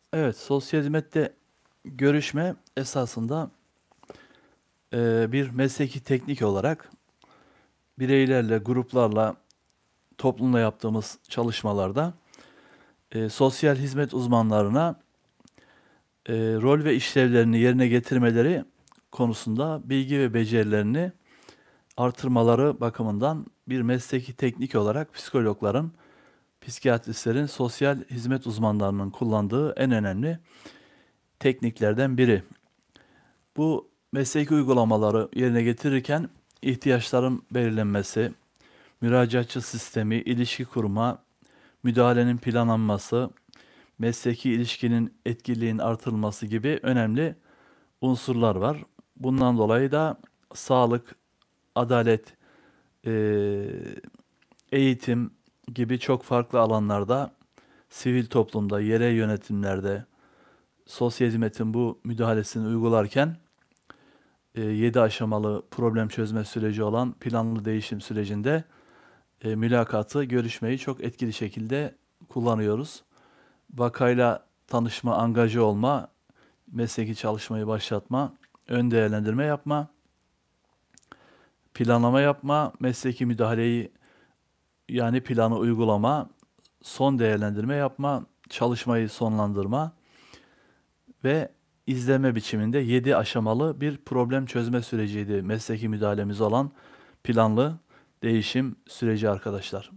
Evet, sosyal hizmette görüşme esasında bir mesleki teknik olarak bireylerle, gruplarla, toplumla yaptığımız çalışmalarda sosyal hizmet uzmanlarına rol ve işlevlerini yerine getirmeleri konusunda bilgi ve becerilerini artırmaları bakımından bir mesleki teknik olarak psikologların, psikiyatristlerin, sosyal hizmet uzmanlarının kullandığı en önemli tekniklerden biri. Bu mesleki uygulamaları yerine getirirken ihtiyaçların belirlenmesi, müracaatçı sistemi, ilişki kurma, müdahalenin planlanması, mesleki ilişkinin etkililiğinin artırılması gibi önemli unsurlar var. Bundan dolayı da sağlık, adalet, eee, eğitim gibi çok farklı alanlarda, sivil toplumda, yerel yönetimlerde, sosyal hizmetin bu müdahalesini uygularken 7 aşamalı problem çözme süreci olan planlı değişim sürecinde mülakatı, görüşmeyi çok etkili şekilde kullanıyoruz. Vakayla tanışma, angaje olma, mesleki çalışmayı başlatma, ön değerlendirme yapma, planlama yapma, mesleki müdahaleyi yani planı uygulama, son değerlendirme yapma, çalışmayı sonlandırma ve izleme biçiminde 7 aşamalı bir problem çözme süreciydi mesleki müdahalemiz olan planlı değişim süreci arkadaşlar.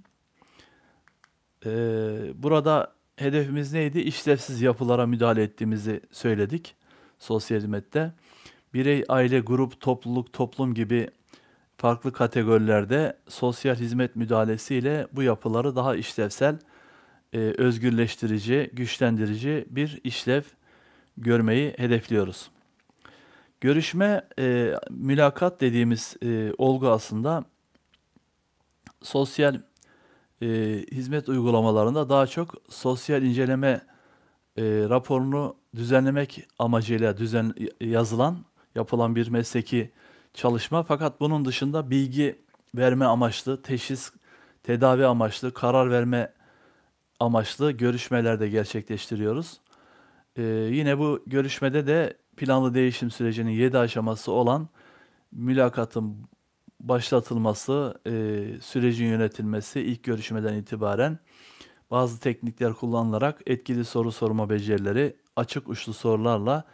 Burada hedefimiz neydi? İşlevsiz yapılara müdahale ettiğimizi söyledik sosyal hizmette. Birey, aile, grup, topluluk, toplum gibi farklı kategorilerde sosyal hizmet müdahalesiyle bu yapıları daha işlevsel, özgürleştirici, güçlendirici bir işlev görmeyi hedefliyoruz. Görüşme, mülakat dediğimiz olgu aslında sosyal hizmet uygulamalarında daha çok sosyal inceleme raporunu düzenlemek amacıyla yazılan, yapılan bir mesleki çalışma. Fakat bunun dışında bilgi verme amaçlı, teşhis, tedavi amaçlı, karar verme amaçlı görüşmeler de gerçekleştiriyoruz. Yine bu görüşmede de planlı değişim sürecinin 7 aşaması olan mülakatın başlatılması, sürecin yönetilmesi ilk görüşmeden itibaren bazı teknikler kullanılarak etkili soru sorma becerileri, açık uçlu sorularla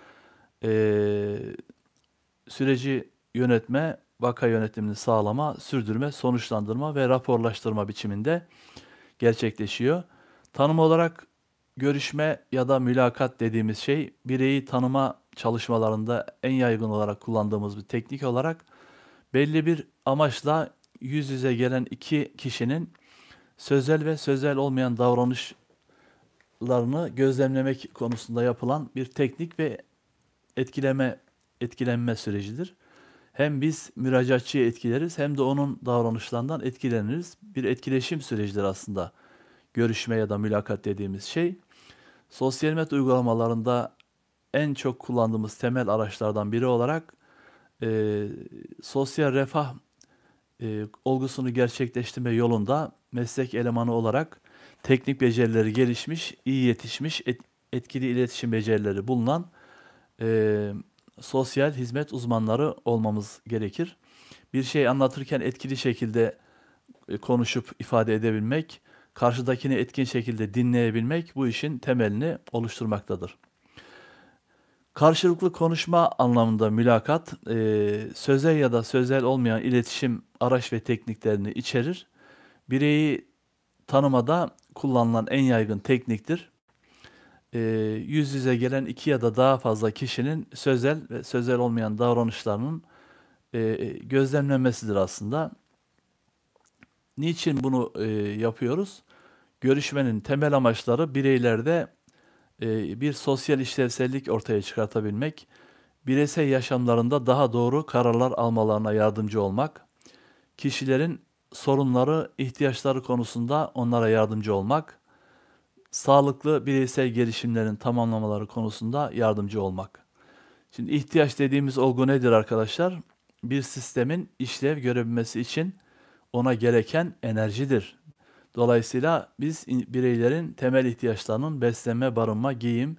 süreci yönetme, vaka yönetimini sağlama, sürdürme, sonuçlandırma ve raporlaştırma biçiminde gerçekleşiyor. Tanım olarak görüşme ya da mülakat dediğimiz şey bireyi tanıma çalışmalarında en yaygın olarak kullandığımız bir teknik olarak belli bir amaçla yüz yüze gelen iki kişinin sözel ve sözel olmayan davranışlarını gözlemlemek konusunda yapılan bir teknik ve etkilenme sürecidir. Hem biz müracaatçıyı etkileriz hem de onun davranışlarından etkileniriz. Bir etkileşim sürecidir aslında görüşme ya da mülakat dediğimiz şey. Sosyal hizmet uygulamalarında en çok kullandığımız temel araçlardan biri olarak e, sosyal refah olgusunu gerçekleştirme yolunda meslek elemanı olarak teknik becerileri gelişmiş, iyi yetişmiş, etkili iletişim becerileri bulunan e, sosyal hizmet uzmanları olmamız gerekir. Bir şey anlatırken etkili şekilde konuşup ifade edebilmek, karşıdakini etkin şekilde dinleyebilmek bu işin temelini oluşturmaktadır. Karşılıklı konuşma anlamında mülakat, sözel ya da sözel olmayan iletişim araç ve tekniklerini içerir. Bireyi tanımada kullanılan en yaygın tekniktir. Yüz yüze gelen iki ya da daha fazla kişinin sözel ve sözel olmayan davranışlarının gözlemlenmesidir aslında. Niçin bunu yapıyoruz? Görüşmenin temel amaçları bireylerde bir sosyal işlevsellik ortaya çıkartabilmek, bireysel yaşamlarında daha doğru kararlar almalarına yardımcı olmak, kişilerin sorunları, ihtiyaçları konusunda onlara yardımcı olmak, sağlıklı bireysel gelişimlerin tamamlamaları konusunda yardımcı olmak. Şimdi ihtiyaç dediğimiz olgu nedir arkadaşlar? Bir sistemin işlev görebilmesi için ona gereken enerjidir. Dolayısıyla biz bireylerin temel ihtiyaçlarının beslenme, barınma, giyim,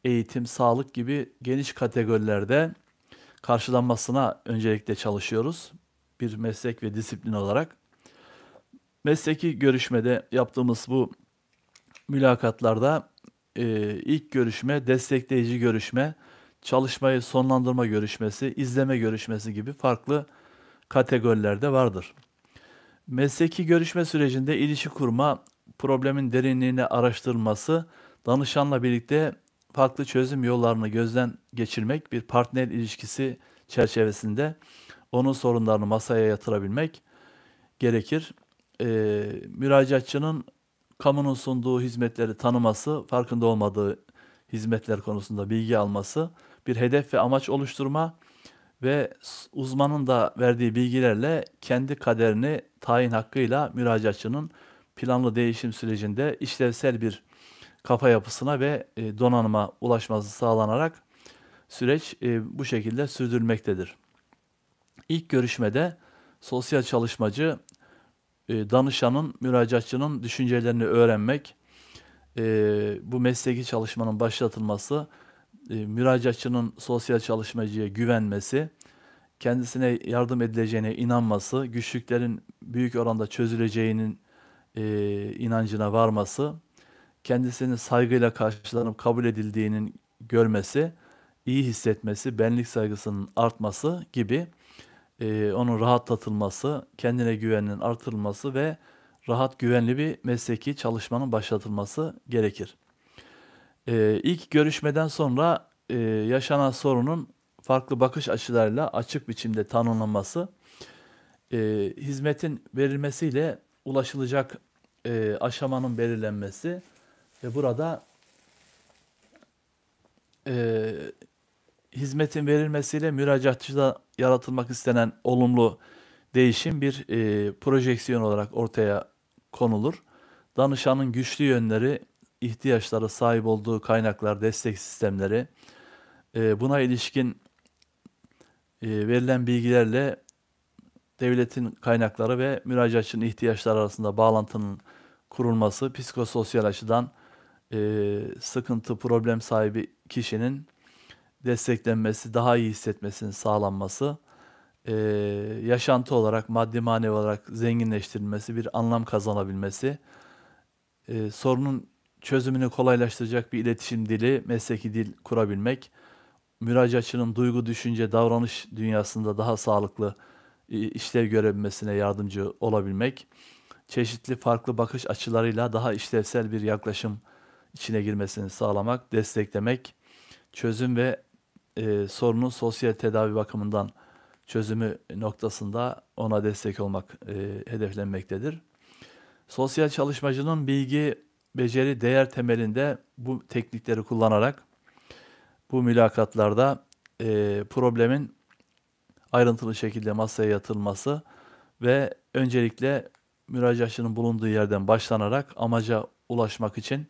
eğitim, sağlık gibi geniş kategorilerde karşılanmasına öncelikle çalışıyoruz. Bir meslek ve disiplin olarak. Mesleki görüşmede yaptığımız bu mülakatlarda ilk görüşme, destekleyici görüşme, çalışmayı sonlandırma görüşmesi, izleme görüşmesi gibi farklı kategorilerde vardır. Mesleki görüşme sürecinde ilişki kurma, problemin derinliğini araştırılması, danışanla birlikte farklı çözüm yollarını gözden geçirmek, bir partner ilişkisi çerçevesinde onun sorunlarını masaya yatırabilmek gerekir. Müracaatçının kamunun sunduğu hizmetleri tanıması, farkında olmadığı hizmetler konusunda bilgi alması, bir hedef ve amaç oluşturma ve uzmanın da verdiği bilgilerle kendi kaderini tayin hakkıyla müracaatçının planlı değişim sürecinde işlevsel bir kafa yapısına ve donanıma ulaşması sağlanarak süreç bu şekilde sürdürülmektedir. İlk görüşmede sosyal çalışmacı danışanın, müracaatçının düşüncelerini öğrenmek, bu mesleki çalışmanın başlatılması, müracaatçının sosyal çalışmacıya güvenmesi, kendisine yardım edileceğine inanması, güçlüklerin büyük oranda çözüleceğinin inancına varması, kendisinin saygıyla karşılanıp kabul edildiğinin görmesi, iyi hissetmesi, benlik saygısının artması gibi onun rahatlatılması, kendine güveninin artırılması ve rahat, güvenli bir mesleki çalışmanın başlatılması gerekir. İlk görüşmeden sonra yaşanan sorunun farklı bakış açılarıyla açık biçimde tanımlanması, hizmetin verilmesiyle ulaşılacak aşamanın belirlenmesi ve burada hizmetin verilmesiyle müracaatçıda yaratılmak istenen olumlu değişim bir projeksiyon olarak ortaya konulur. Danışanın güçlü yönleri, ihtiyaçları, sahip olduğu kaynaklar, destek sistemleri, buna ilişkin verilen bilgilerle devletin kaynakları ve müracaatçının ihtiyaçları arasında bağlantının kurulması, psikososyal açıdan sıkıntı, problem sahibi kişinin desteklenmesi, daha iyi hissetmesinin sağlanması, yaşantı olarak, maddi manevi olarak zenginleştirilmesi, bir anlam kazanabilmesi, sorunun çözümünü kolaylaştıracak bir iletişim dili, mesleki dil kurabilmek, müracaatçının duygu, düşünce, davranış dünyasında daha sağlıklı işlev görebilmesine yardımcı olabilmek, çeşitli farklı bakış açılarıyla daha işlevsel bir yaklaşım içine girmesini sağlamak, desteklemek, çözüm ve sorunun sosyal tedavi bakımından çözümü noktasında ona destek olmak hedeflenmektedir. Sosyal çalışmacının bilgi, beceri, değer temelinde bu teknikleri kullanarak bu mülakatlarda problemin ayrıntılı şekilde masaya yatırılması ve öncelikle müracaatçının bulunduğu yerden başlanarak amaca ulaşmak için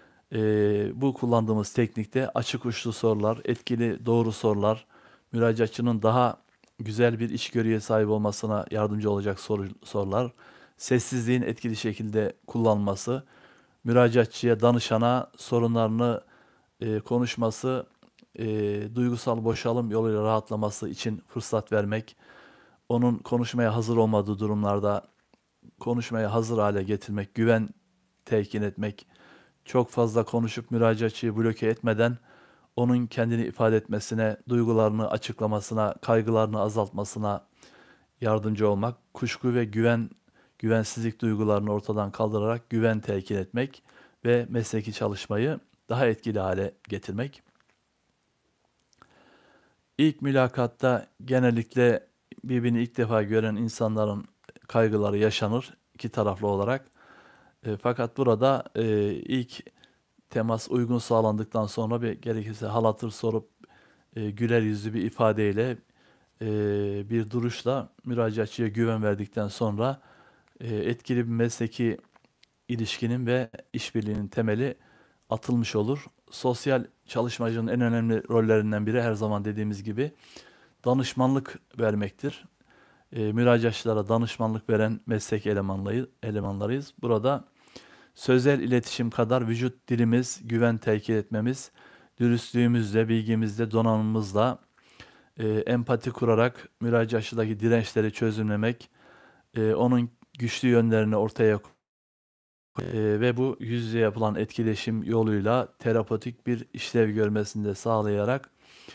bu kullandığımız teknikte açık uçlu sorular, etkili doğru sorular, müracaatçının daha güzel bir içgörüye sahip olmasına yardımcı olacak sorular, sessizliğin etkili şekilde kullanılması, müracaatçıya, danışana sorunlarını konuşması, duygusal boşalım yoluyla rahatlaması için fırsat vermek, onun konuşmaya hazır olmadığı durumlarda konuşmaya hazır hale getirmek, güven telkin etmek, çok fazla konuşup müracaatçıyı bloke etmeden onun kendini ifade etmesine, duygularını açıklamasına, kaygılarını azaltmasına yardımcı olmak, kuşku ve güvensizlik duygularını ortadan kaldırarak güven telkin etmek ve mesleki çalışmayı daha etkili hale getirmek. İlk mülakatta genellikle birbirini ilk defa gören insanların kaygıları yaşanır iki taraflı olarak. Fakat burada ilk temas uygun sağlandıktan sonra bir gerekirse hal hatır sorup güler yüzlü bir ifadeyle bir duruşla müracaatçıya güven verdikten sonra etkili bir mesleki ilişkinin ve işbirliğinin temeli atılmış olur. Sosyal çalışmacının en önemli rollerinden biri her zaman dediğimiz gibi danışmanlık vermektir. Müracaatçılara danışmanlık veren meslek elemanlarıyız. Burada sözel iletişim kadar vücut dilimiz, güven telkin etmemiz, dürüstlüğümüzle, bilgimizle, donanımımızla empati kurarak müracaatçıdaki dirençleri çözümlemek, onun güçlü yönlerini ortaya ve bu yüz yüze yapılan etkileşim yoluyla terapötik bir işlev görmesini de sağlayarak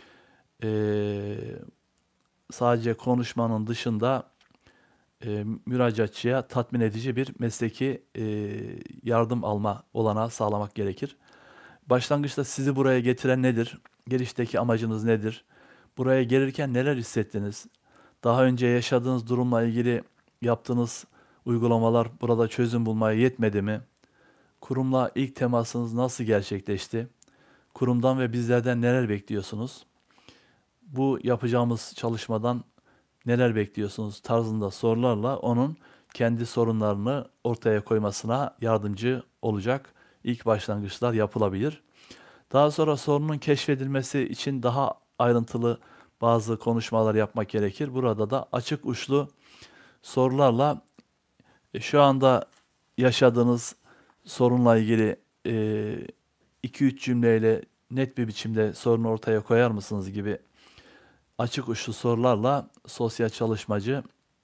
eee, sadece konuşmanın dışında müracaatçıya tatmin edici bir mesleki yardım alma olanağı sağlamak gerekir. Başlangıçta sizi buraya getiren nedir? Gelişteki amacınız nedir? Buraya gelirken neler hissettiniz? Daha önce yaşadığınız durumla ilgili yaptığınız uygulamalar burada çözüm bulmaya yetmedi mi? Kurumla ilk temasınız nasıl gerçekleşti? Kurumdan ve bizlerden neler bekliyorsunuz? Bu yapacağımız çalışmadan neler bekliyorsunuz tarzında sorularla onun kendi sorunlarını ortaya koymasına yardımcı olacak ilk başlangıçlar yapılabilir. Daha sonra sorunun keşfedilmesi için daha ayrıntılı bazı konuşmalar yapmak gerekir. Burada da açık uçlu sorularla şu anda yaşadığınız sorunla ilgili 2-3 cümleyle net bir biçimde sorunu ortaya koyar mısınız gibi açık uçlu sorularla sosyal çalışmacı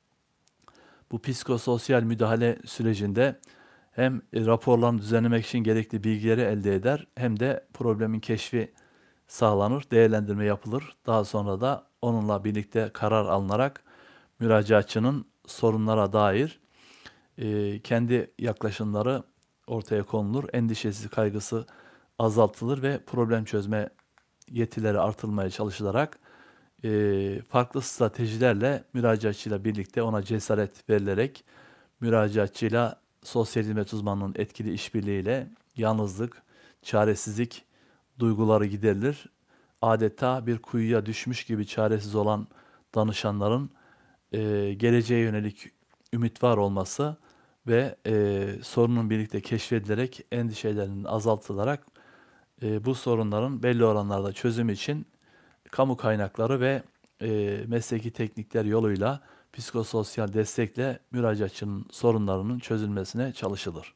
bu psikososyal müdahale sürecinde hem raporlarını düzenlemek için gerekli bilgileri elde eder hem de problemin keşfi sağlanır, değerlendirme yapılır. Daha sonra da onunla birlikte karar alınarak müracaatçının sorunlara dair kendi yaklaşımları ortaya konulur. Endişesi, kaygısı azaltılır ve problem çözme yetileri artırılmaya çalışılarak farklı stratejilerle müracaatçıyla birlikte ona cesaret verilerek müracaatçıyla sosyal hizmet uzmanının etkili işbirliğiyle yalnızlık, çaresizlik duyguları giderilir. Adeta bir kuyuya düşmüş gibi çaresiz olan danışanların geleceğe yönelik ümit var olması ve sorunun birlikte keşfedilerek endişelerinin azaltılarak bu sorunların belli oranlarda çözümü için kamu kaynakları ve mesleki teknikler yoluyla psikososyal destekle müracaatçının sorunlarının çözülmesine çalışılır.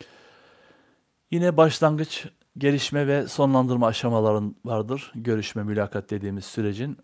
Yine başlangıç, gelişme ve sonlandırma aşamaların vardır. Görüşme, mülakat dediğimiz sürecin.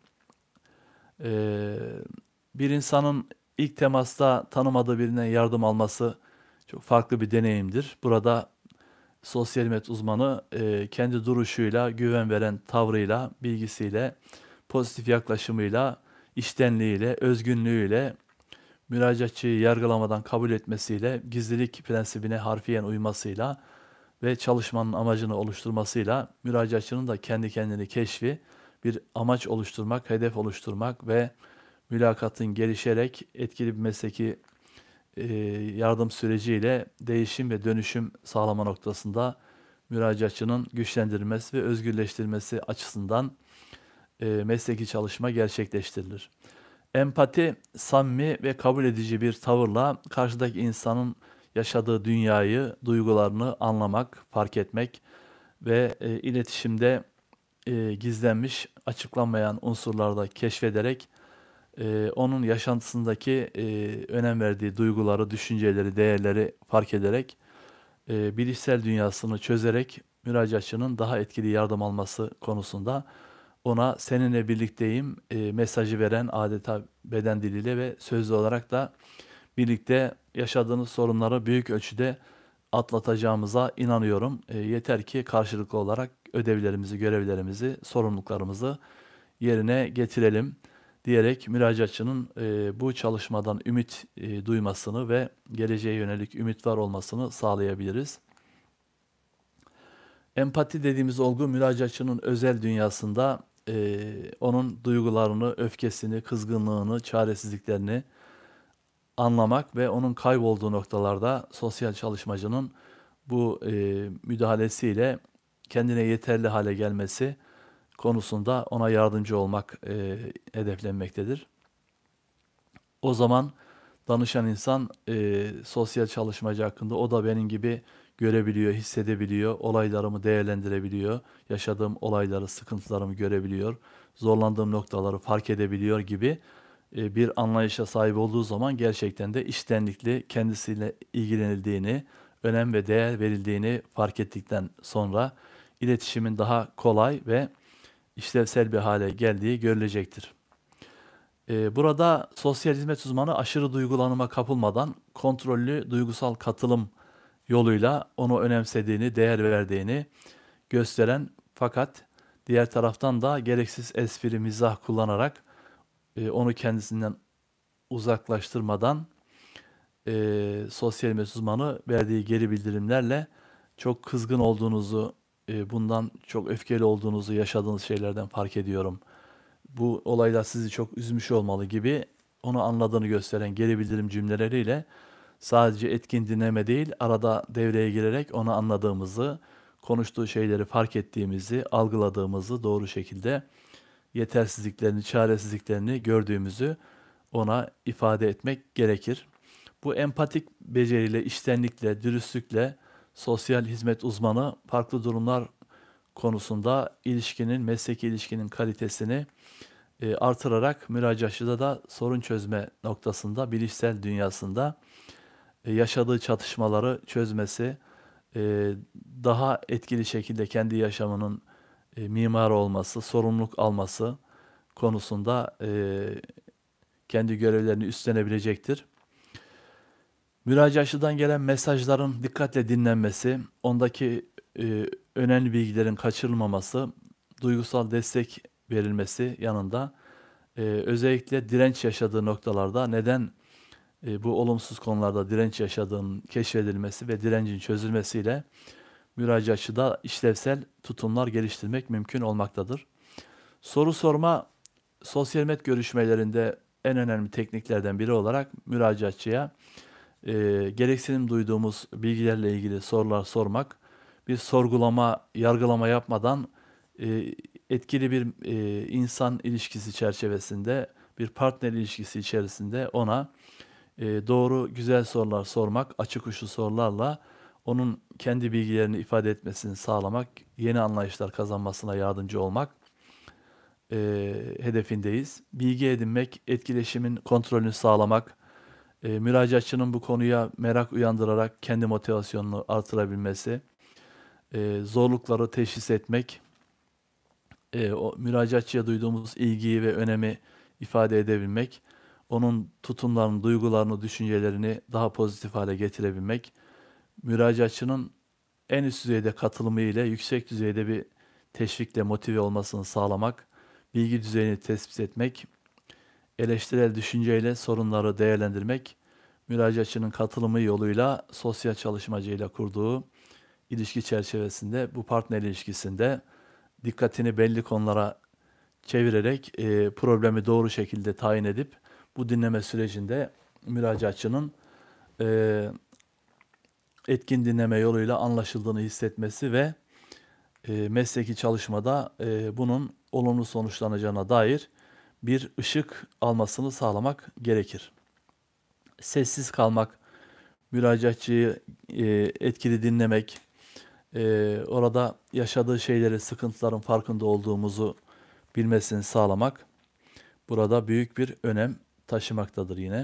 Eee, Bir insanın ilk temasta tanımadığı birinden yardım alması çok farklı bir deneyimdir. Burada sosyal hizmet uzmanı kendi duruşuyla, güven veren tavrıyla, bilgisiyle, pozitif yaklaşımıyla, içtenliğiyle, özgünlüğüyle, müracaatçıyı yargılamadan kabul etmesiyle, gizlilik prensibine harfiyen uymasıyla ve çalışmanın amacını oluşturmasıyla müracaatçının da kendi kendini keşfi, bir amaç oluşturmak, hedef oluşturmak ve mülakatın gelişerek etkili bir mesleki yardım süreciyle değişim ve dönüşüm sağlama noktasında müracaatçının güçlendirilmesi ve özgürleştirilmesi açısından mesleki çalışma gerçekleştirilir. Empati, samimi ve kabul edici bir tavırla karşıdaki insanın yaşadığı dünyayı, duygularını anlamak, fark etmek ve iletişimde gizlenmiş, açıklanmayan unsurlarda keşfederek onun yaşantısındaki önem verdiği duyguları, düşünceleri, değerleri fark ederek bilişsel dünyasını çözerek müracaatçının daha etkili yardım alması konusunda ona seninle birlikteyim mesajı veren adeta beden diliyle ve sözlü olarak da birlikte yaşadığınız sorunları büyük ölçüde atlatacağımıza inanıyorum. Yeter ki karşılıklı olarak ödevlerimizi, görevlerimizi, sorumluluklarımızı yerine getirelim diyerek müracaatçının bu çalışmadan ümit duymasını ve geleceğe yönelik ümit var olmasını sağlayabiliriz. Empati dediğimiz olgu müracaatçının özel dünyasında onun duygularını, öfkesini, kızgınlığını, çaresizliklerini anlamak ve onun kaybolduğu noktalarda sosyal çalışmacının bu müdahalesiyle kendine yeterli hale gelmesi konusunda ona yardımcı olmak hedeflenmektedir. O zaman danışan insan sosyal çalışmacı hakkında o da benim gibi görebiliyor, hissedebiliyor, olaylarımı değerlendirebiliyor, yaşadığım olayları, sıkıntılarımı görebiliyor, zorlandığım noktaları fark edebiliyor gibi bir anlayışa sahip olduğu zaman gerçekten de içtenlikli kendisiyle ilgilenildiğini, önem ve değer verildiğini fark ettikten sonra iletişimin daha kolay ve işlevsel bir hale geldiği görülecektir. Burada sosyal hizmet uzmanı aşırı duygulanıma kapılmadan kontrollü duygusal katılım yoluyla onu önemsediğini, değer verdiğini gösteren, fakat diğer taraftan da gereksiz espri, mizah kullanarak onu kendisinden uzaklaştırmadan sosyal hizmet uzmanı verdiği geri bildirimlerle çok kızgın olduğunuzu, bundan çok öfkeli olduğunuzu, yaşadığınız şeylerden fark ediyorum. Bu olaylar sizi çok üzmüş olmalı gibi onu anladığını gösteren geri bildirim cümleleriyle sadece etkin dinleme değil, arada devreye girerek onu anladığımızı, konuştuğu şeyleri fark ettiğimizi, algıladığımızı, doğru şekilde yetersizliklerini, çaresizliklerini gördüğümüzü ona ifade etmek gerekir. Bu empatik beceriyle, içtenlikle, dürüstlükle sosyal hizmet uzmanı farklı durumlar konusunda mesleki ilişkinin kalitesini artırarak müracaatçıda da sorun çözme noktasında, bilişsel dünyasında yaşadığı çatışmaları çözmesi, e, daha etkili şekilde kendi yaşamının mimarı olması, sorumluluk alması konusunda kendi görevlerini üstlenebilecektir. Müracaatçıdan gelen mesajların dikkatle dinlenmesi, ondaki önemli bilgilerin kaçırılmaması, duygusal destek verilmesi yanında özellikle direnç yaşadığı noktalarda neden bu olumsuz konularda direnç yaşadığının keşfedilmesi ve direncin çözülmesiyle müracaatçıda işlevsel tutumlar geliştirmek mümkün olmaktadır. Soru sorma sosyal hizmet görüşmelerinde en önemli tekniklerden biri olarak müracaatçıya gereksinim duyduğumuz bilgilerle ilgili sorular sormak, bir sorgulama, yargılama yapmadan etkili bir insan ilişkisi çerçevesinde, bir partner ilişkisi içerisinde ona doğru, güzel sorular sormak, açık uçlu sorularla onun kendi bilgilerini ifade etmesini sağlamak, yeni anlayışlar kazanmasına yardımcı olmak hedefindeyiz. Bilgi edinmek, etkileşimin kontrolünü sağlamak, müracaatçının bu konuya merak uyandırarak kendi motivasyonunu artırabilmesi, zorlukları teşhis etmek, o müracaatçıya duyduğumuz ilgiyi ve önemi ifade edebilmek, onun tutumlarını, duygularını, düşüncelerini daha pozitif hale getirebilmek, müracaatçının en üst düzeyde katılımı ile yüksek düzeyde bir teşvikle motive olmasını sağlamak, bilgi düzeyini tespit etmek, eleştirel düşünceyle sorunları değerlendirmek, müracaatçının katılımı yoluyla sosyal çalışmacıyla kurduğu ilişki çerçevesinde bu partner ilişkisinde dikkatini belli konulara çevirerek problemi doğru şekilde tayin edip bu dinleme sürecinde müracaatçının e, etkin dinleme yoluyla anlaşıldığını hissetmesi ve mesleki çalışmada bunun olumlu sonuçlanacağına dair bir ışık almasını sağlamak gerekir. Sessiz kalmak, müracaatçıyı etkili dinlemek, orada yaşadığı şeyleri, sıkıntıların farkında olduğumuzu bilmesini sağlamak burada büyük bir önem taşımaktadır yine.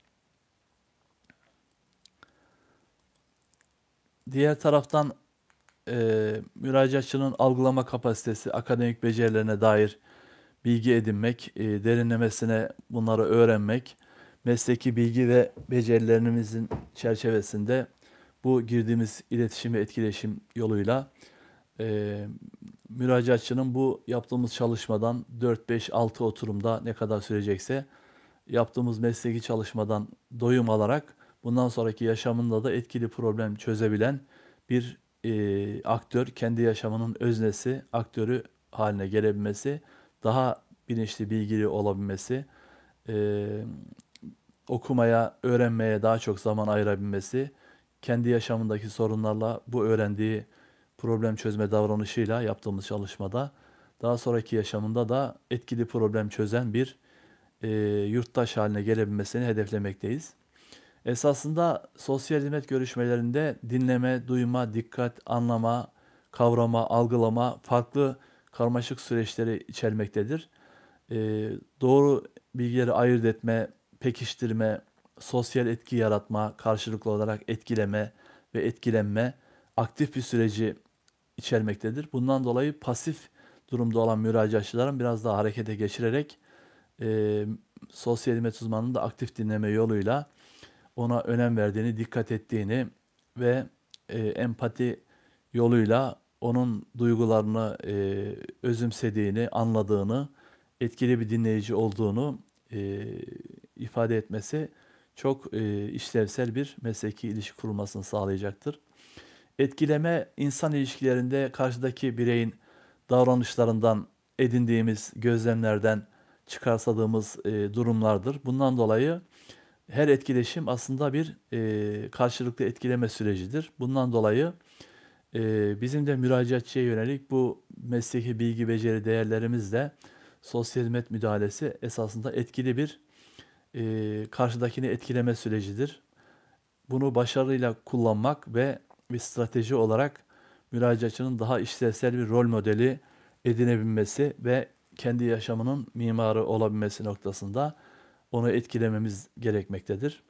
Diğer taraftan müracaatçının algılama kapasitesi, akademik becerilerine dair bilgi edinmek, derinlemesine bunları öğrenmek, mesleki bilgi ve becerilerimizin çerçevesinde bu girdiğimiz iletişim ve etkileşim yoluyla müracaatçının bu yaptığımız çalışmadan 4, 5, 6 oturumda ne kadar sürecekse yaptığımız mesleki çalışmadan doyum alarak bundan sonraki yaşamında da etkili problem çözebilen bir aktör, kendi yaşamının öznesi, aktörü haline gelebilmesi, daha bilinçli, bilgili olabilmesi, e, okumaya, öğrenmeye daha çok zaman ayırabilmesi, kendi yaşamındaki sorunlarla bu öğrendiği problem çözme davranışıyla yaptığımız çalışmada daha sonraki yaşamında da etkili problem çözen bir yurttaş haline gelebilmesini hedeflemekteyiz. Esasında sosyal hizmet görüşmelerinde dinleme, duyma, dikkat, anlama, kavrama, algılama farklı karmaşık süreçleri içermektedir. E, doğru bilgileri ayırt etme, pekiştirme, sosyal etki yaratma, karşılıklı olarak etkileme ve etkilenme aktif bir süreci içermektedir. Bundan dolayı pasif durumda olan müracaatçıların biraz daha harekete geçirerek e, sosyal hizmet uzmanının da aktif dinleme yoluyla ona önem verdiğini, dikkat ettiğini ve empati yoluyla onun duygularını özümsediğini, anladığını, etkili bir dinleyici olduğunu ifade etmesi çok işlevsel bir mesleki ilişki kurulmasını sağlayacaktır. Etkileme, insan ilişkilerinde karşıdaki bireyin davranışlarından edindiğimiz gözlemlerden çıkarsadığımız durumlardır. Bundan dolayı her etkileşim aslında bir karşılıklı etkileme sürecidir. Bundan dolayı bizim de müracaatçıya yönelik bu mesleki bilgi beceri değerlerimizle sosyal hizmet müdahalesi esasında etkili bir karşıdakini etkileme sürecidir. Bunu başarıyla kullanmak ve bir strateji olarak müracaatçının daha işlevsel bir rol modeli edinebilmesi ve kendi yaşamının mimarı olabilmesi noktasında onu etkilememiz gerekmektedir.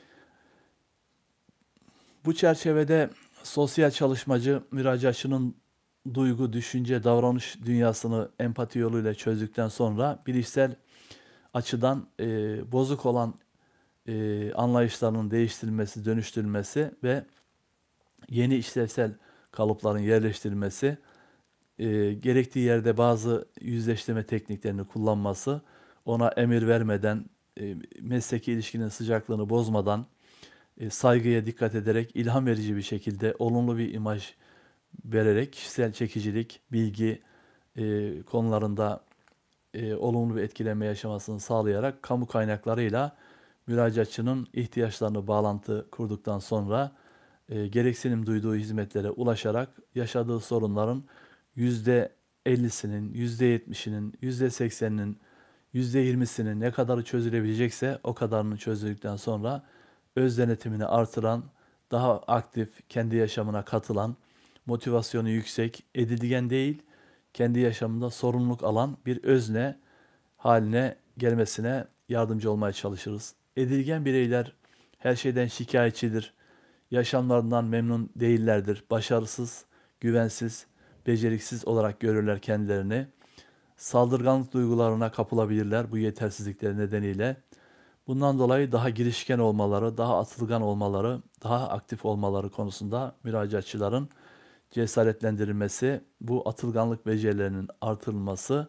Bu çerçevede sosyal çalışmacı müracaatçının duygu, düşünce, davranış dünyasını empati yoluyla çözdükten sonra bilişsel açıdan bozuk olan anlayışlarının değiştirilmesi, dönüştürülmesi ve yeni işlevsel kalıpların yerleştirilmesi, gerektiği yerde bazı yüzleştirme tekniklerini kullanması, ona emir vermeden, mesleki ilişkinin sıcaklığını bozmadan, saygıya dikkat ederek, ilham verici bir şekilde olumlu bir imaj vererek kişisel çekicilik, bilgi konularında olumlu bir etkileme yaşamasını sağlayarak kamu kaynaklarıyla müracaatçının ihtiyaçlarını bağlantı kurduktan sonra gereksinim duyduğu hizmetlere ulaşarak yaşadığı sorunların %50'sinin, %70'inin, %80'inin, %20'sinin ne kadarı çözülebilecekse o kadarını çözdükten sonra öz denetimini artıran, daha aktif, kendi yaşamına katılan, motivasyonu yüksek, edilgen değil, kendi yaşamında sorumluluk alan bir özne haline gelmesine yardımcı olmaya çalışırız. Edilgen bireyler her şeyden şikayetçidir, yaşamlarından memnun değillerdir, başarısız, güvensiz, beceriksiz olarak görürler kendilerini. Saldırganlık duygularına kapılabilirler bu yetersizlikleri nedeniyle. Bundan dolayı daha girişken olmaları, daha atılgan olmaları, daha aktif olmaları konusunda müracaatçıların cesaretlendirilmesi, bu atılganlık becerilerinin artırılması,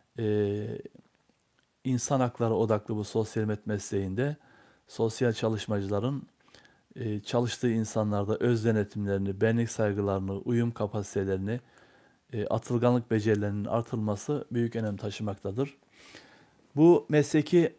insan hakları odaklı bu sosyal hizmet mesleğinde sosyal çalışmacıların çalıştığı insanlarda öz denetimlerini, benlik saygılarını, uyum kapasitelerini, atılganlık becerilerinin artırılması büyük önem taşımaktadır. Bu mesleki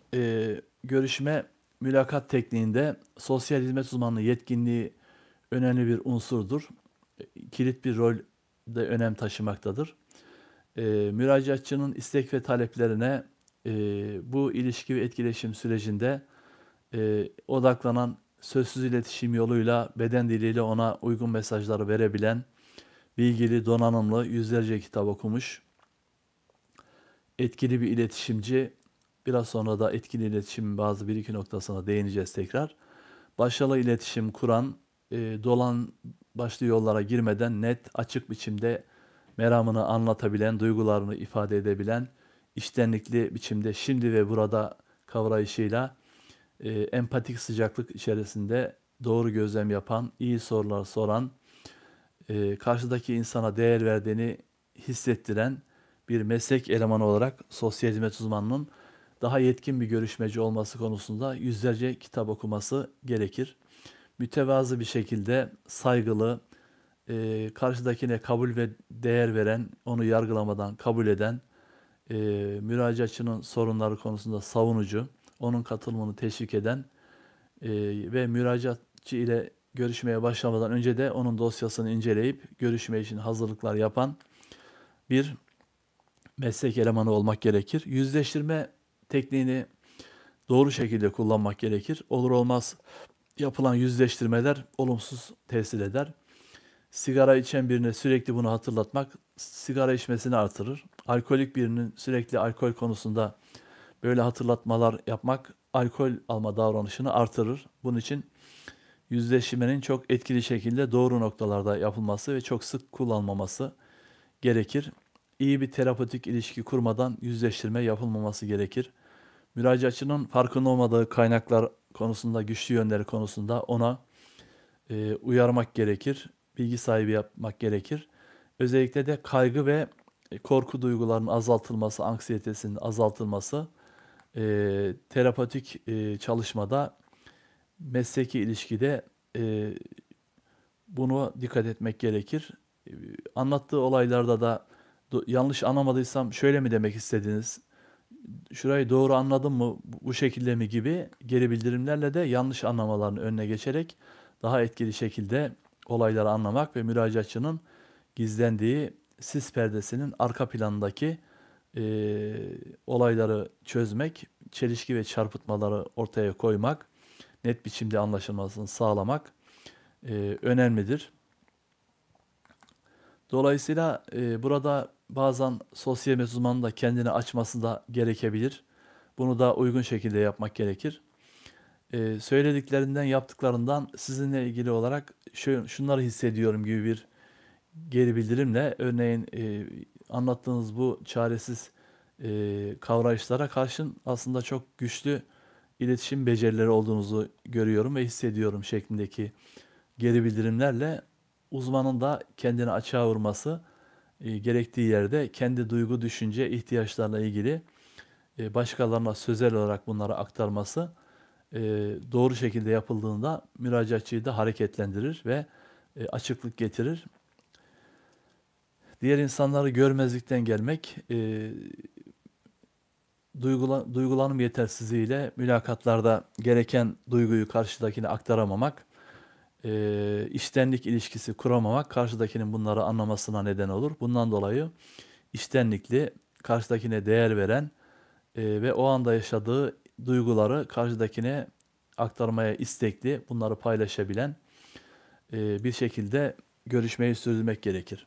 görüşme mülakat tekniğinde sosyal hizmet uzmanlığı yetkinliği önemli bir unsurdur. Kilit bir rol de önem taşımaktadır. Müracaatçının istek ve taleplerine bu ilişki ve etkileşim sürecinde odaklanan sözsüz iletişim yoluyla beden diliyle ona uygun mesajları verebilen, bilgili, donanımlı, yüzlerce kitap okumuş, etkili bir iletişimci, biraz sonra da etkili iletişimin bazı bir iki noktasına değineceğiz tekrar. Başarılı iletişim kuran, dolan başlı yollara girmeden net, açık biçimde meramını anlatabilen, duygularını ifade edebilen, içtenlikli biçimde şimdi ve burada kavrayışıyla empatik sıcaklık içerisinde doğru gözlem yapan, iyi sorular soran, karşıdaki insana değer verdiğini hissettiren bir meslek elemanı olarak sosyal hizmet uzmanının daha yetkin bir görüşmeci olması konusunda yüzlerce kitap okuması gerekir. Mütevazı bir şekilde saygılı, karşıdakine kabul ve değer veren, onu yargılamadan kabul eden, müracaatçının sorunları konusunda savunucu, onun katılımını teşvik eden ve müracaatçı ile görüşmeye başlamadan önce de onun dosyasını inceleyip görüşme için hazırlıklar yapan bir meslek elemanı olmak gerekir. Yüzleştirme tekniğini doğru şekilde kullanmak gerekir. Olur olmaz yapılan yüzleştirmeler olumsuz tesir eder. Sigara içen birine sürekli bunu hatırlatmak sigara içmesini artırır. Alkolik birinin sürekli alkol konusunda böyle hatırlatmalar yapmak alkol alma davranışını artırır. Bunun için yüzleşmenin çok etkili şekilde doğru noktalarda yapılması ve çok sık kullanılmaması gerekir. İyi bir terapötik ilişki kurmadan yüzleştirme yapılmaması gerekir. Müracaatçının farkında olmadığı kaynaklar konusunda, güçlü yönleri konusunda ona uyarmak gerekir, bilgi sahibi yapmak gerekir. Özellikle de kaygı ve korku duygularının azaltılması, anksiyetesinin azaltılması terapötik çalışmada, mesleki ilişkide e, bunu dikkat etmek gerekir. E, Anlattığı olaylarda da yanlış anlamadıysam şöyle mi demek istediniz, şurayı doğru anladın mı, bu şekilde mi gibi geri bildirimlerle de yanlış anlamaların önüne geçerek daha etkili şekilde olayları anlamak ve müracaatçının gizlendiği sis perdesinin arka planındaki olayları çözmek, çelişki ve çarpıtmaları ortaya koymak, net biçimde anlaşılmasını sağlamak önemlidir. Dolayısıyla burada bazen sosyal medya uzmanının da kendini açması da gerekebilir. Bunu da uygun şekilde yapmak gerekir. Söylediklerinden, yaptıklarından sizinle ilgili olarak şunları hissediyorum gibi bir geri bildirimle, örneğin anlattığınız bu çaresiz kavrayışlara karşın aslında çok güçlü iletişim becerileri olduğunuzu görüyorum ve hissediyorum şeklindeki geri bildirimlerle uzmanın da kendini açığa vurması, gerektiği yerde kendi duygu, düşünce, ihtiyaçlarla ilgili başkalarına sözel olarak bunları aktarması doğru şekilde yapıldığında müracaatçıyı da hareketlendirir ve açıklık getirir. Diğer insanları görmezlikten gelmek, duygulanım yetersizliğiyle mülakatlarda gereken duyguyu karşıdakine aktaramamak, içtenlik ilişkisi kuramamak karşıdakinin bunları anlamasına neden olur. Bundan dolayı içtenlikli, karşıdakine değer veren ve o anda yaşadığı duyguları karşıdakine aktarmaya istekli, bunları paylaşabilen bir şekilde görüşmeyi sürdürmek gerekir.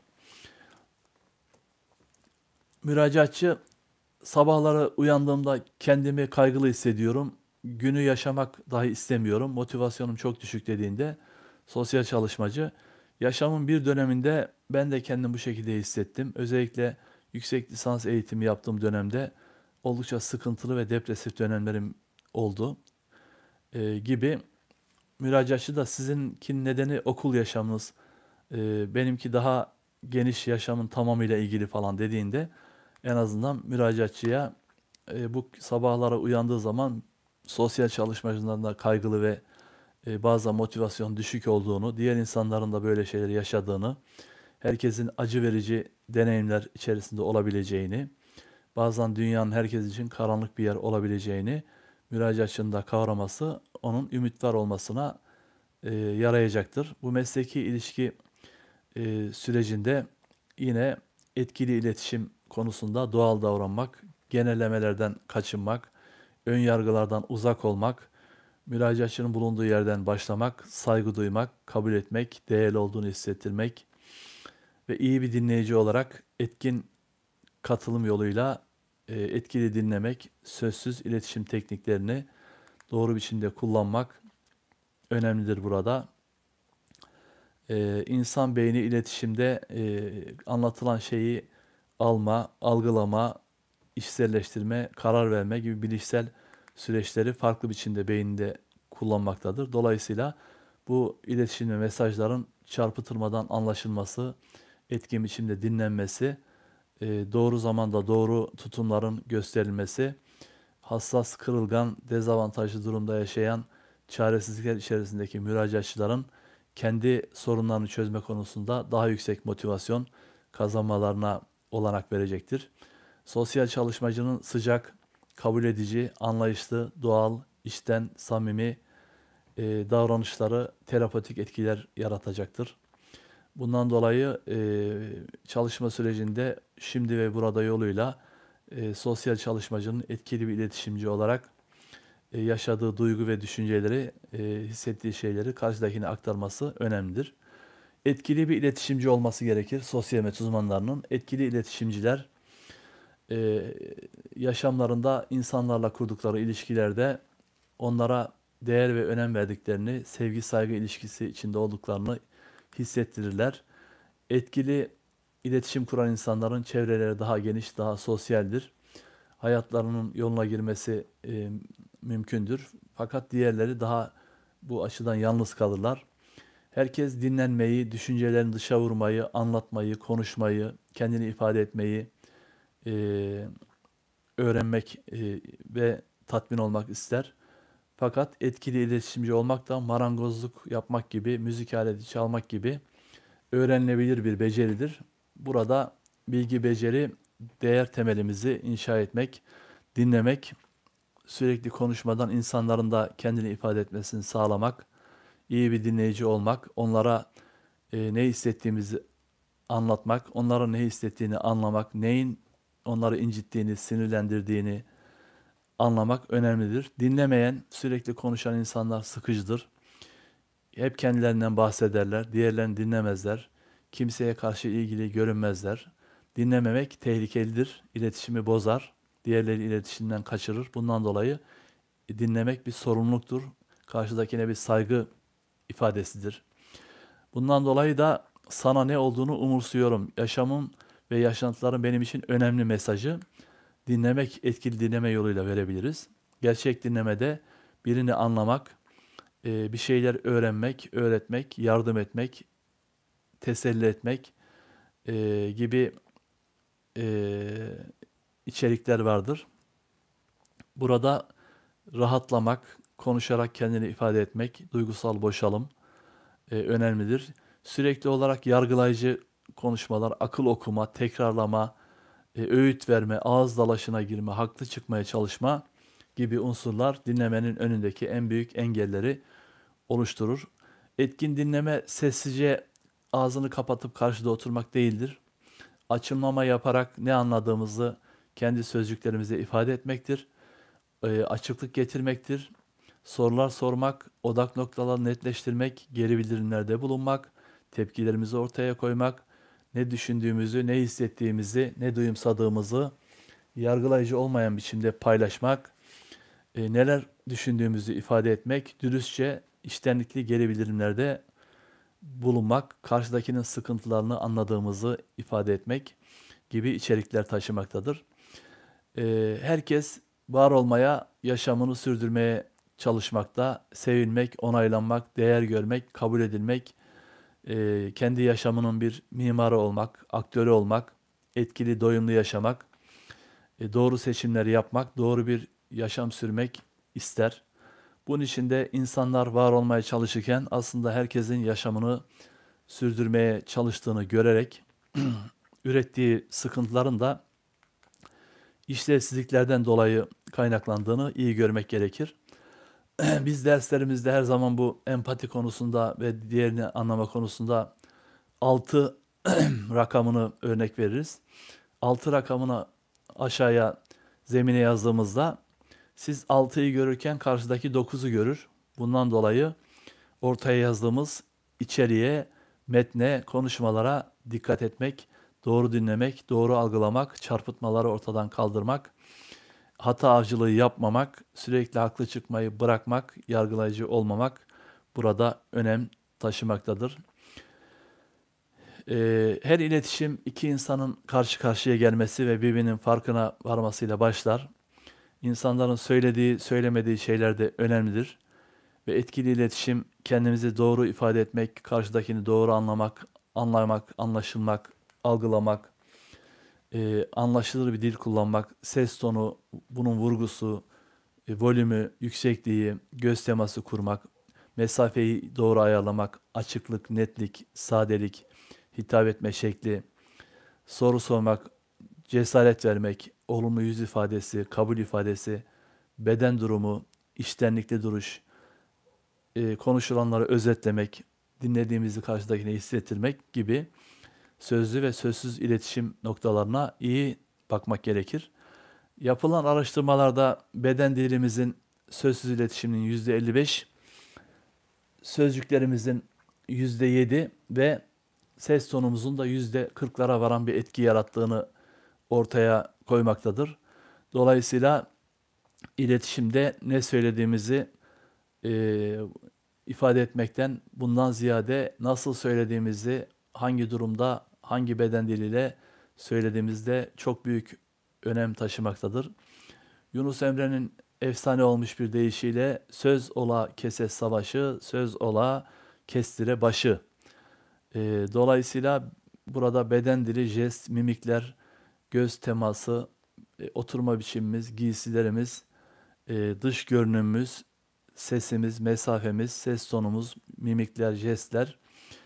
Müracaatçı, sabahları uyandığımda kendimi kaygılı hissediyorum, günü yaşamak dahi istemiyorum, motivasyonum çok düşük dediğinde sosyal çalışmacı, yaşamın bir döneminde ben de kendimi bu şekilde hissettim. Özellikle yüksek lisans eğitimi yaptığım dönemde oldukça sıkıntılı ve depresif dönemlerim oldu gibi. Müracaatçı da sizinki nedeni okul yaşamınız, benimki daha geniş yaşamın tamamıyla ilgili falan dediğinde en azından müracaatçıya bu sabahlara uyandığı zaman sosyal çalışmacıların da kaygılı ve bazen motivasyon düşük olduğunu, diğer insanların da böyle şeyler yaşadığını, herkesin acı verici deneyimler içerisinde olabileceğini, bazen dünyanın herkes için karanlık bir yer olabileceğini müracaatçının da kavraması onun ümit var olmasına yarayacaktır. Bu mesleki ilişki sürecinde yine etkili iletişim konusunda doğal davranmak, genellemelerden kaçınmak, ön yargılardan uzak olmak, müracaatçının bulunduğu yerden başlamak, saygı duymak, kabul etmek, değerli olduğunu hissettirmek ve iyi bir dinleyici olarak etkin katılım yoluyla etkili dinlemek, sözsüz iletişim tekniklerini doğru biçimde kullanmak önemlidir burada. İnsan beyni iletişimde anlatılan şeyi alma, algılama, işselleştirme, karar verme gibi bilişsel süreçleri farklı biçimde beyinde kullanmaktadır. Dolayısıyla bu iletişim ve mesajların çarpıtılmadan anlaşılması, etkin biçimde dinlenmesi, doğru zamanda doğru tutumların gösterilmesi, hassas, kırılgan, dezavantajlı durumda yaşayan çaresizlikler içerisindeki müracaatçıların kendi sorunlarını çözme konusunda daha yüksek motivasyon kazanmalarına olanak verecektir. Sosyal çalışmacının sıcak, kabul edici, anlayışlı, doğal, içten, samimi davranışları terapötik etkiler yaratacaktır. Bundan dolayı çalışma sürecinde şimdi ve burada yoluyla sosyal çalışmacının etkili bir iletişimci olarak yaşadığı duygu ve düşünceleri, hissettiği şeyleri karşıdakine aktarması önemlidir. Etkili bir iletişimci olması gerekir. Sosyal medya uzmanlarının etkili iletişimciler yaşamlarında insanlarla kurdukları ilişkilerde onlara değer ve önem verdiklerini, sevgi saygı ilişkisi içinde olduklarını hissettirirler. Etkili iletişim kuran insanların çevreleri daha geniş, daha sosyaldir. Hayatlarının yoluna girmesi mümkündür. Fakat diğerleri daha bu açıdan yalnız kalırlar. Herkes dinlenmeyi, düşüncelerini dışa vurmayı, anlatmayı, konuşmayı, kendini ifade etmeyi e, öğrenmek ve tatmin olmak ister. Fakat etkili iletişimci olmak da marangozluk yapmak gibi, müzik aleti çalmak gibi öğrenilebilir bir beceridir. Burada bilgi beceri değer temelimizi inşa etmek, dinlemek, sürekli konuşmadan insanların da kendini ifade etmesini sağlamak, iyi bir dinleyici olmak, onlara ne hissettiğimizi anlatmak, onların ne hissettiğini anlamak, neyin onları incittiğini, sinirlendirdiğini anlamak önemlidir. Dinlemeyen, sürekli konuşan insanlar sıkıcıdır. Hep kendilerinden bahsederler, diğerlerini dinlemezler. Kimseye karşı ilgili görünmezler. Dinlememek tehlikelidir, iletişimi bozar, diğerleri iletişimden kaçırır. Bundan dolayı dinlemek bir sorumluluktur. Karşıdakine bir saygı ifadesidir. Bundan dolayı da sana ne olduğunu umursuyorum. Yaşamım ve yaşantılarım benim için önemli mesajı dinlemek, etkili dinleme yoluyla verebiliriz. Gerçek dinlemede birini anlamak, bir şeyler öğrenmek, öğretmek, yardım etmek, teselli etmek gibi e, içerikler vardır. Burada rahatlamak, konuşarak kendini ifade etmek, duygusal boşalım önemlidir. Sürekli olarak yargılayıcı konuşmalar, akıl okuma, tekrarlama, öğüt verme, ağız dalaşına girme, haklı çıkmaya çalışma gibi unsurlar dinlemenin önündeki en büyük engelleri oluşturur. Etkin dinleme sessizce ağzını kapatıp karşıda oturmak değildir. Açımlama yaparak ne anladığımızı kendi sözcüklerimize ifade etmektir. Açıklık getirmektir. Sorular sormak, odak noktaları netleştirmek, geri bildirimlerde bulunmak, tepkilerimizi ortaya koymak, ne düşündüğümüzü, ne hissettiğimizi, ne duyumsadığımızı yargılayıcı olmayan biçimde paylaşmak, neler düşündüğümüzü ifade etmek, dürüstçe, içtenlikli geri bildirimlerde bulunmak, karşıdakinin sıkıntılarını anladığımızı ifade etmek gibi içerikler taşımaktadır. Herkes var olmaya, yaşamını sürdürmeye çalışmakta, sevilmek, onaylanmak, değer görmek, kabul edilmek, kendi yaşamının bir mimarı olmak, aktörü olmak, etkili, doyumlu yaşamak, doğru seçimleri yapmak, doğru bir yaşam sürmek ister. Bunun için de insanlar var olmaya çalışırken aslında herkesin yaşamını sürdürmeye çalıştığını görerek ürettiği sıkıntıların da işlevsizliklerden dolayı kaynaklandığını iyi görmek gerekir. Biz derslerimizde her zaman bu empati konusunda ve diğerini anlama konusunda 6 rakamını örnek veririz. 6 rakamını aşağıya zemine yazdığımızda siz 6'yı görürken karşıdaki 9'u görür. Bundan dolayı ortaya yazdığımız içeriğe, metne, konuşmalara dikkat etmek, doğru dinlemek, doğru algılamak, çarpıtmaları ortadan kaldırmak, hata avcılığı yapmamak, sürekli haklı çıkmayı bırakmak, yargılayıcı olmamak burada önem taşımaktadır. Her iletişim iki insanın karşı karşıya gelmesi ve birbirinin farkına varmasıyla başlar. İnsanların söylediği, söylemediği şeyler de önemlidir. Ve etkili iletişim kendimizi doğru ifade etmek, karşıdakini doğru anlamak, anlaşılmak, algılamak, anlaşılır bir dil kullanmak, ses tonu, bunun vurgusu, volümü, yüksekliği, göz teması kurmak, mesafeyi doğru ayarlamak, açıklık, netlik, sadelik, hitap etme şekli, soru sormak, cesaret vermek, olumlu yüz ifadesi, kabul ifadesi, beden durumu, içtenlikli duruş, konuşulanları özetlemek, dinlediğimizi karşıdakine hissettirmek gibi sözlü ve sözsüz iletişim noktalarına iyi bakmak gerekir. Yapılan araştırmalarda beden dilimizin sözsüz iletişiminin %55, sözcüklerimizin %7 ve ses tonumuzun da %40'lara varan bir etki yarattığını ortaya koymaktadır. Dolayısıyla iletişimde ne söylediğimizi e, ifade etmekten bundan ziyade nasıl söylediğimizi, hangi durumda, hangi beden diliyle söylediğimizde çok büyük önem taşımaktadır. Yunus Emre'nin efsane olmuş bir deyişiyle söz ola kese savaşı, söz ola kestire başı. Dolayısıyla burada beden dili, jest, mimikler, göz teması, oturma biçimimiz, giysilerimiz, dış görünümümüz, sesimiz, mesafemiz, ses tonumuz, mimikler, jestler,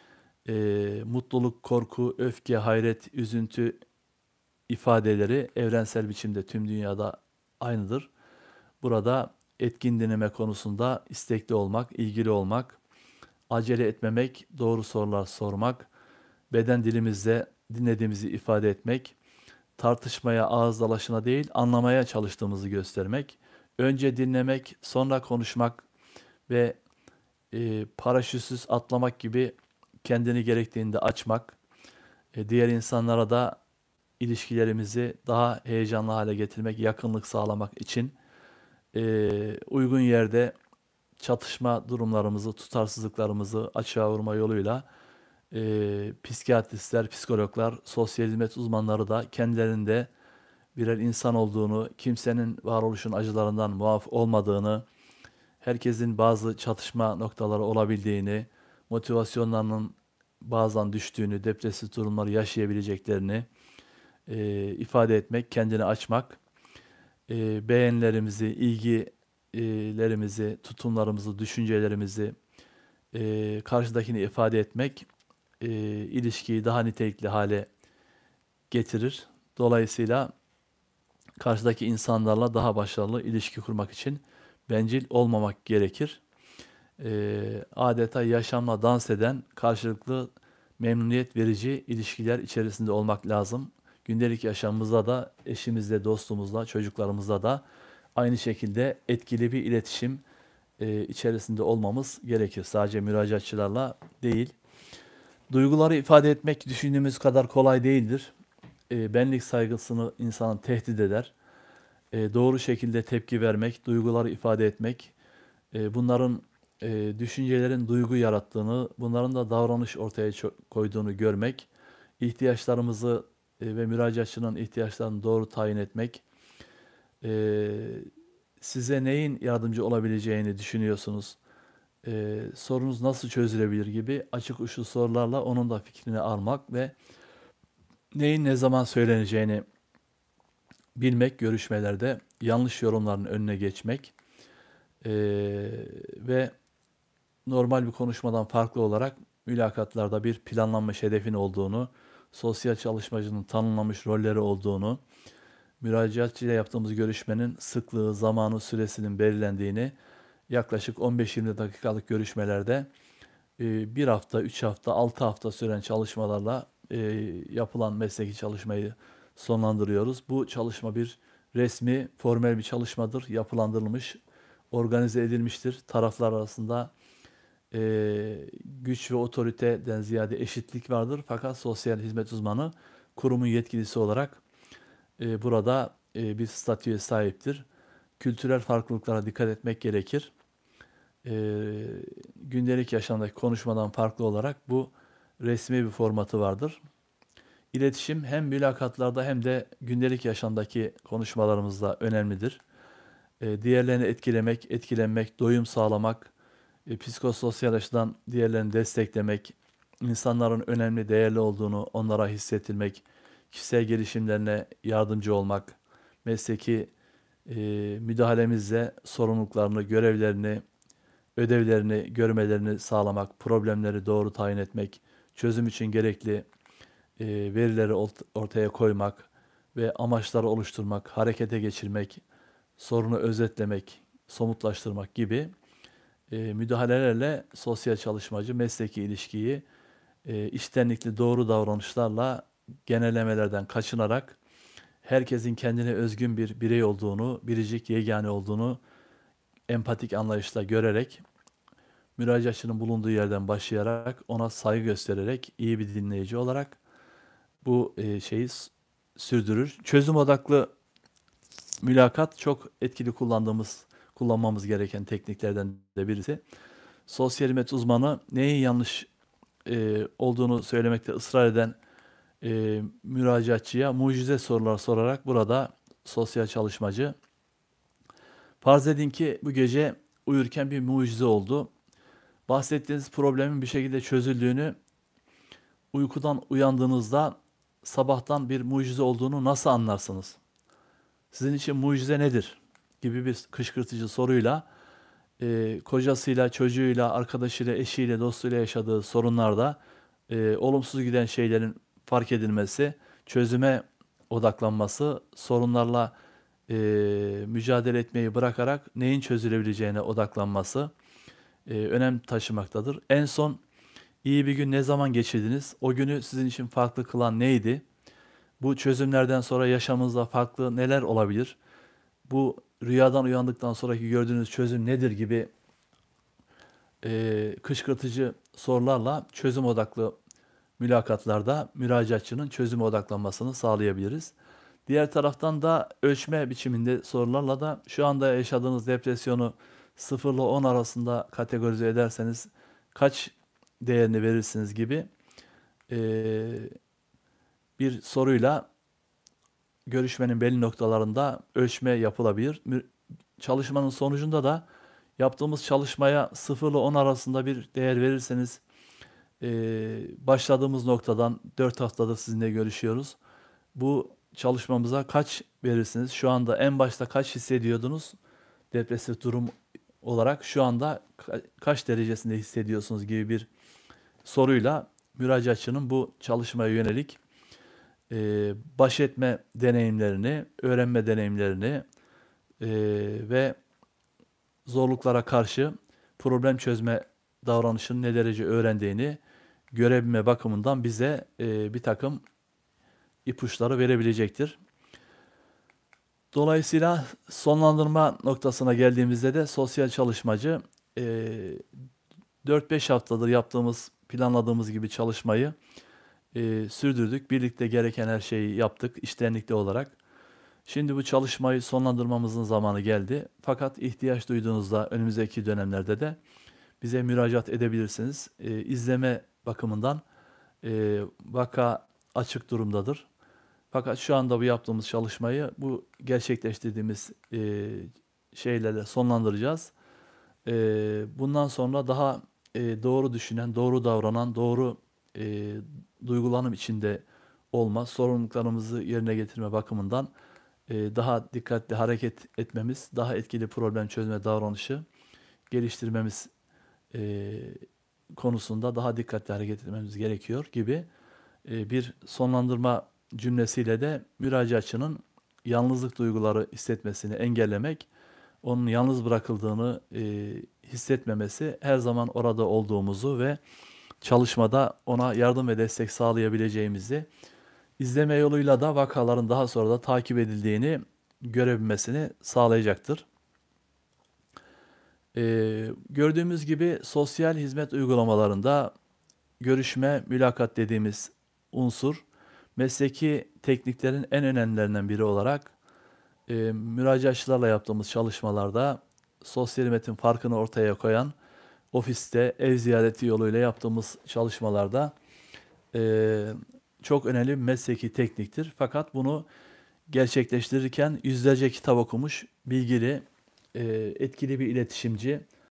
mutluluk, korku, öfke, hayret, üzüntü ifadeleri evrensel biçimde tüm dünyada aynıdır. Burada etkin dinleme konusunda istekli olmak, ilgili olmak, acele etmemek, doğru sorular sormak, beden dilimizde dinlediğimizi ifade etmek, tartışmaya, ağız dalaşına değil, anlamaya çalıştığımızı göstermek, önce dinlemek, sonra konuşmak ve paraşütsüz atlamak gibi kendini gerektiğinde açmak, diğer insanlara da ilişkilerimizi daha heyecanlı hale getirmek, yakınlık sağlamak için uygun yerde çatışma durumlarımızı, tutarsızlıklarımızı açığa vurma yoluyla psikiyatristler, psikologlar, sosyal hizmet uzmanları da kendilerinde birer insan olduğunu, kimsenin varoluşun acılarından muaf olmadığını, herkesin bazı çatışma noktaları olabildiğini, motivasyonlarının bazen düştüğünü, depresif durumları yaşayabileceklerini ifade etmek, kendini açmak, beğenilerimizi, ilgilerimizi, tutumlarımızı, düşüncelerimizi karşıdakini ifade etmek ilişkiyi daha nitelikli hale getirir. Dolayısıyla karşıdaki insanlarla daha başarılı ilişki kurmak için bencil olmamak gerekir. Adeta yaşamla dans eden, karşılıklı memnuniyet verici ilişkiler içerisinde olmak lazım. Gündelik yaşamımızda da, eşimizle, dostumuzla, çocuklarımızla da aynı şekilde etkili bir iletişim içerisinde olmamız gerekir. Sadece müracaatçılarla değil. Duyguları ifade etmek düşündüğümüz kadar kolay değildir. Benlik saygısını insanı tehdit eder. Doğru şekilde tepki vermek, duyguları ifade etmek, bunların düşüncelerin duygu yarattığını, bunların da davranış ortaya koyduğunu görmek, ihtiyaçlarımızı ve müracaatçının ihtiyaçlarını doğru tayin etmek, size neyin yardımcı olabileceğini düşünüyorsunuz, sorunuz nasıl çözülebilir gibi açık uçlu sorularla onun da fikrini almak ve neyin ne zaman söyleneceğini bilmek, görüşmelerde yanlış yorumların önüne geçmek ve normal bir konuşmadan farklı olarak mülakatlarda bir planlanmış hedefin olduğunu, sosyal çalışmacının tanımlanmış rolleri olduğunu, müracaatçı ile yaptığımız görüşmenin sıklığı, zamanı, süresinin belirlendiğini, yaklaşık 15-20 dakikalık görüşmelerde 1 hafta, 3 hafta, 6 hafta süren çalışmalarla yapılan mesleki çalışmayı sonlandırıyoruz. Bu çalışma bir resmi, formel bir çalışmadır. Yapılandırılmış, organize edilmiştir. Taraflar arasında güç ve otoriteden ziyade eşitlik vardır. Fakat sosyal hizmet uzmanı kurumun yetkilisi olarak burada bir statüye sahiptir. Kültürel farklılıklara dikkat etmek gerekir. Gündelik yaşamdaki konuşmadan farklı olarak bu resmi bir formatı vardır. İletişim hem mülakatlarda hem de gündelik yaşamdaki konuşmalarımızda önemlidir. Diğerlerini etkilemek, etkilenmek, doyum sağlamak, psikososyal açıdan diğerlerini desteklemek, insanların önemli, değerli olduğunu onlara hissettirmek, kişisel gelişimlerine yardımcı olmak, mesleki müdahalemizle sorumluluklarını, görevlerini, ödevlerini görmelerini sağlamak, problemleri doğru tayin etmek, çözüm için gerekli verileri ortaya koymak ve amaçları oluşturmak, harekete geçirmek, sorunu özetlemek, somutlaştırmak gibi müdahalelerle sosyal çalışmacı mesleki ilişkiyi içtenlikli doğru davranışlarla genellemelerden kaçınarak herkesin kendine özgün bir birey olduğunu, biricik yegane olduğunu empatik anlayışla görerek müracaatçının bulunduğu yerden başlayarak ona saygı göstererek iyi bir dinleyici olarak bu şeyi sürdürür. Çözüm odaklı mülakat çok etkili kullanmamız gereken tekniklerden de birisi. Sosyal hizmet uzmanı neyin yanlış olduğunu söylemekte ısrar eden müracaatçıya mucize sorular sorarak burada sosyal çalışmacı, farz edin ki bu gece uyurken bir mucize oldu. Bahsettiğiniz problemin bir şekilde çözüldüğünü, uykudan uyandığınızda sabahtan bir mucize olduğunu nasıl anlarsınız? Sizin için mucize nedir? Gibi bir kışkırtıcı soruyla kocasıyla, çocuğuyla, arkadaşıyla, eşiyle, dostuyla yaşadığı sorunlarda olumsuz giden şeylerin fark edilmesi, çözüme odaklanması, sorunlarla mücadele etmeyi bırakarak neyin çözülebileceğine odaklanması önem taşımaktadır. En son iyi bir gün ne zaman geçirdiniz? O günü sizin için farklı kılan neydi? Bu çözümlerden sonra yaşamınızda farklı neler olabilir? Bu rüyadan uyandıktan sonraki gördüğünüz çözüm nedir gibi kışkırtıcı sorularla çözüm odaklı mülakatlarda müracaatçının çözüme odaklanmasını sağlayabiliriz. Diğer taraftan da ölçme biçiminde sorularla da şu anda yaşadığınız depresyonu 0 ile 10 arasında kategorize ederseniz kaç değerini verirsiniz gibi bir soruyla görüşmenin belli noktalarında ölçme yapılabilir. Çalışmanın sonucunda da yaptığımız çalışmaya 0 ile 10 arasında bir değer verirseniz başladığımız noktadan 4 haftadır sizinle görüşüyoruz. Bu çalışmamıza kaç verirsiniz? Şu anda en başta kaç hissediyordunuz depresif durum olarak? Şu anda kaç derecesinde hissediyorsunuz gibi bir soruyla müracaatçının bu çalışmaya yönelik baş etme deneyimlerini, öğrenme deneyimlerini ve zorluklara karşı problem çözme davranışını ne derece öğrendiğini görebilme bakımından bize bir takım ipuçları verebilecektir. Dolayısıyla sonlandırma noktasına geldiğimizde de sosyal çalışmacı 4-5 haftadır yaptığımız, planladığımız gibi çalışmayı sürdürdük. Birlikte gereken her şeyi yaptık içtenlikli olarak. Şimdi bu çalışmayı sonlandırmamızın zamanı geldi. Fakat ihtiyaç duyduğunuzda önümüzdeki dönemlerde de bize müracaat edebilirsiniz. İzleme bakımından vaka açık durumdadır. Fakat şu anda bu yaptığımız çalışmayı bu gerçekleştirdiğimiz şeylerle sonlandıracağız. Bundan sonra daha doğru düşünen, doğru davranan, doğru duygulanım içinde olma, sorumluluklarımızı yerine getirme bakımından daha dikkatli hareket etmemiz, daha etkili problem çözme davranışı geliştirmemiz konusunda daha dikkatli hareket etmemiz gerekiyor gibi bir sonlandırma cümlesiyle de müracaatçının yalnızlık duyguları hissetmesini engellemek, onun yalnız bırakıldığını hissetmemesi, her zaman orada olduğumuzu ve çalışmada ona yardım ve destek sağlayabileceğimizi, izleme yoluyla da vakaların daha sonra da takip edildiğini görebilmesini sağlayacaktır. Gördüğümüz gibi sosyal hizmet uygulamalarında görüşme, mülakat dediğimiz unsur, mesleki tekniklerin en önemlilerinden biri olarak müracaatçılarla yaptığımız çalışmalarda sosyal hizmetin farkını ortaya koyan, ofiste, ev ziyareti yoluyla yaptığımız çalışmalarda çok önemli bir mesleki tekniktir. Fakat bunu gerçekleştirirken yüzlerce kitap okumuş, bilgili, etkili bir iletişimci,